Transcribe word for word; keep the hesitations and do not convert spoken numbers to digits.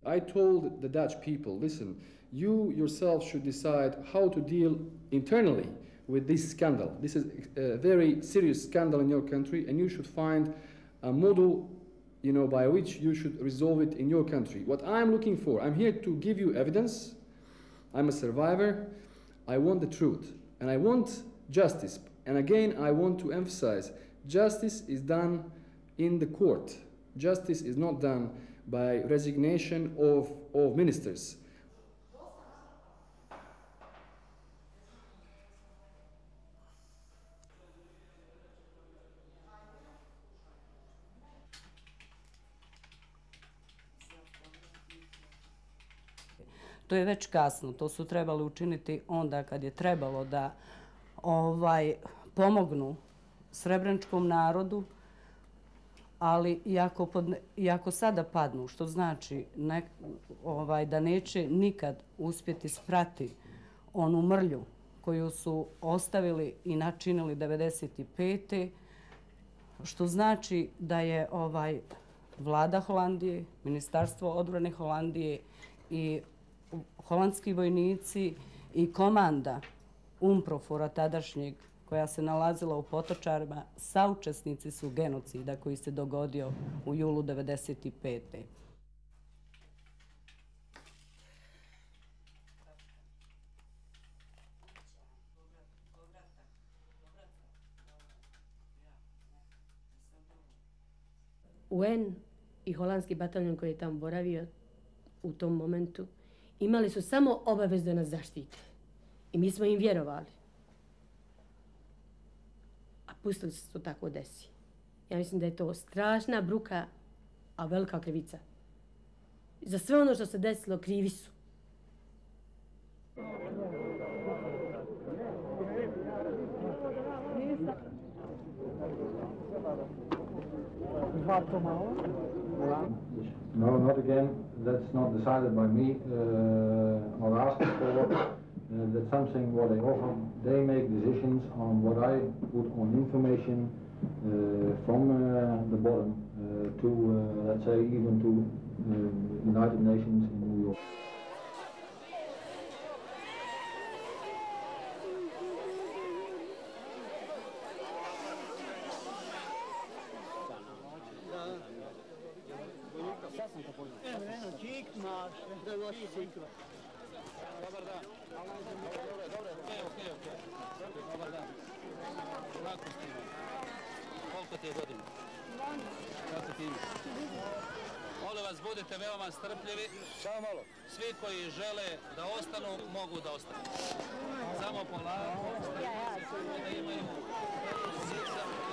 I told the Dutch people, listen, you yourself should decide how to deal internally with this scandal. This is a very serious scandal in your country, and you should find a model, you know, by which you should resolve it in your country. What I'm looking for, I'm here to give you evidence. I'm a survivor. I want the truth, and I want justice. And again, I want to emphasize, justice is done in the court. Justice is not done by resignation of, of ministers. To je već kasno, to su trebali učiniti onda kad je trebalo da ovaj, pomognu srebreničkom narodu, ali iako, pod, iako sada padnu, što znači ne, ovaj, da neće nikad uspjeti sprati onu mrlju koju su ostavili i načinili devedeset pete. Što znači da je ovaj, vlada Holandije, Ministarstvo odbrane Holandije i holandski vojnici i komanda Umprofora tadašnjeg koja se nalazila u Potočarima, saučesnici su genocida koji se dogodio u julu devedeset pete. U en i holandski bataljon koji je tamo boravio u tom momentu imali su samo obavezu da nas zaštite. I mi smo im vjerovali. A pustili se to tako desi. Ja mislim da je to strašna bruka, a velika krivica. Za sve ono što se desilo krivi su. No, not again. That's not decided by me uh, or asked for. Uh, that's something what they offer. They make decisions on what I put on information uh, from uh, the bottom uh, to, uh, let's say, even to uh, United Nations in New York. Dobar dan. Dobar, okej, okej, okej. Dobar dan. Kako ste imali? Koliko ti je godina? Kako ti imaš? Molim vas, budite veoma strpljivi. Samo malo. Svi koji žele da ostanu, mogu da ostanu. Samo polako. Da imaju